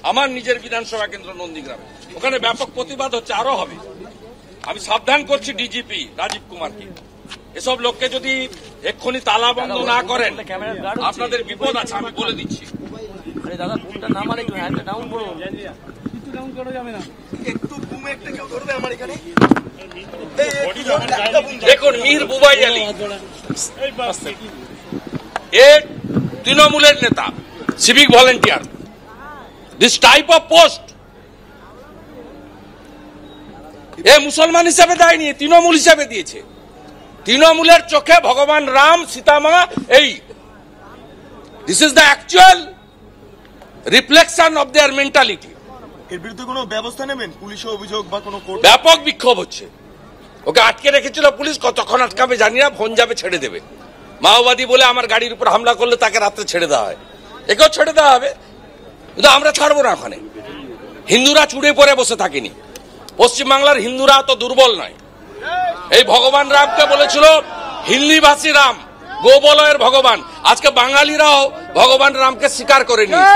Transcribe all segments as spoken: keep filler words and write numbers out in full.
আমার নিজের বিধানসভা কেন্দ্র নন্দীগ্রামে, ওখানে ব্যাপক প্রতিবাদ হচ্ছে, আরো হবে। আমি সাবধান করছি ডিজিপি রাজীব কুমারকে, এসব লোককে যদি এক্ষুনি তালা বন্ধ না করেন আপনাদের বিপদ আছে, আমি বলে দিচ্ছি। দেখুন মীর বুবাই আলী এ তৃণমূলের নেতা, civic volunteer. This type of post এ মুসলমান হিসাবে দেয়নি, তৃণমূল হিসাবে দিয়েছে। তৃণমূলের চোখে ভগবান রাম সীতামা এই this is the actual reflection of their mentality. এর বিরুদ্ধে কোনো ব্যবস্থা নেবেন? পুলিশ অভিযোগ বা কোনো ব্যাপক বিক্ষোভ হচ্ছে। ওকে আটকে রেখেছিল পুলিশ, কতক্ষণ আটকাবে জানি না, ফোন যাবে ছেড়ে দেবে। মাওবাদী বলে আমার গাড়ির উপর হামলা করলে তাকে রাত্রে ছেড়ে দেওয়া হয়, একেও ছেড়ে দেওয়া হবে, কিন্তু আমরা ছাড়বো না। ওখানে হিন্দুরা চুড়ে পড়ে বসে থাকেনি, পশ্চিমবাংলার হিন্দুরা তো দুর্বল নয়। এই ভগবান রামকে বলেছিল হিন্দিভাষী রাম, গোবলয়ের ভগবান। আজকে বাঙালিরাও ভগবান রামকে স্বীকার করে নিয়েছে।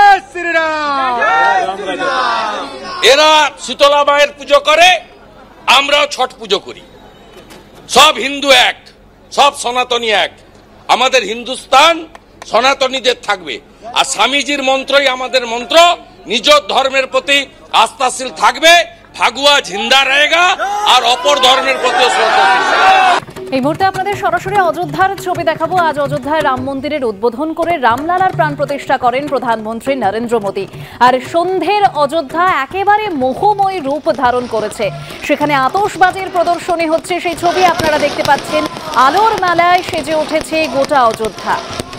এরা শীতলা মায়ের পুজো করে, আমরাও ছট পুজো করি। সব হিন্দু এক, সব সনাতনী এক। আমাদের হিন্দুস্তান সনাতনীদের থাকবে, আর স্বামীজির মন্ত্রই আমাদের মন্ত্র। নিজ ধর্মের প্রতি আস্থাশীল থাকবে, ফাগুয়া জিন্দা रहेगा, আর অপর ধর্মের প্রতি শ্রদ্ধাশীল। এই মুহূর্তে আপনাদের সরাসরি অযোধ্যার ছবি দেখাবো। আজ অযোধ্যায় রাম মন্দিরের উদ্বোধন করে রামলালার প্রাণ প্রতিষ্ঠা করেন প্রধানমন্ত্রী নরেন্দ্র মোদী। আর সন্ধ্যের অযোধ্যা একেবারে মোহময় রূপ ধারণ করেছে, সেখানে আতশবাজির প্রদর্শনী হচ্ছে, সেই ছবি আপনারা দেখতে পাচ্ছেন। আলোর মেলায় সেজে উঠেছে গোটা অযোধ্যা।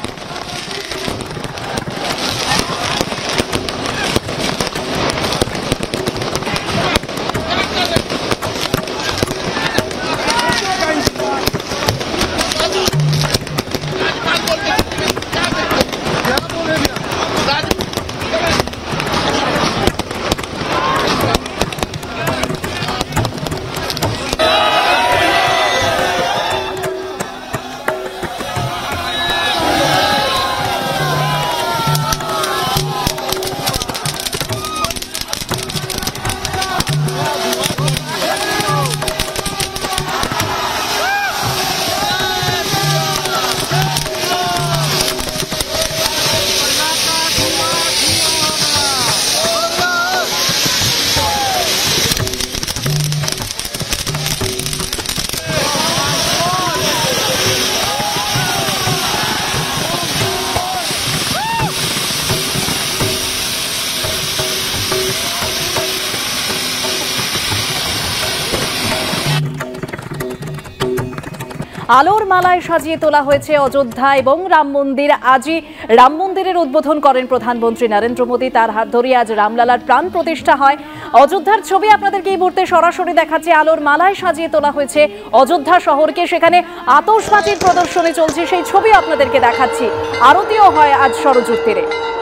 আলোর মালায় সাজিয়ে তোলা হয়েছে অযোধ্যা এবং রাম মন্দির। আজই রাম মন্দিরের উদ্বোধন করেন প্রধানমন্ত্রী নরেন্দ্র মোদী, তার হাত ধরে আজ রামলালার প্রাণ প্রতিষ্ঠা হয়। অযোধ্যার ছবি আপনাদেরকে এই মুহূর্তে সরাসরি দেখাচ্ছে। আলোর মালায় সাজিয়ে তোলা হয়েছে অযোধ্যা শহরকে, সেখানে আতশবাজির প্রদর্শনী চলছে, সেই ছবি আপনাদেরকে দেখাচ্ছি। আরতিও হয় আজ সরযূর তীরে।